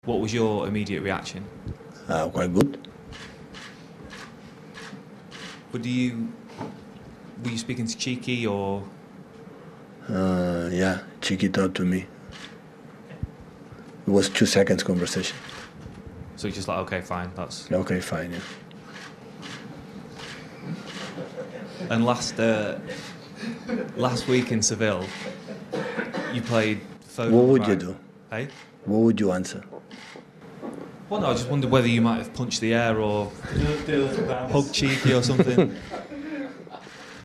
What was your immediate reaction? Quite good. Were you speaking to Txiki or? Yeah, Txiki talked to me. It was 2 seconds conversation. So you're just like, okay, fine, that's... Okay, fine, yeah. And last week in Seville, you played... What would you do? Hey? What would you answer? Well, no, I just wondered whether you might have punched the air or hugged Txiki or something.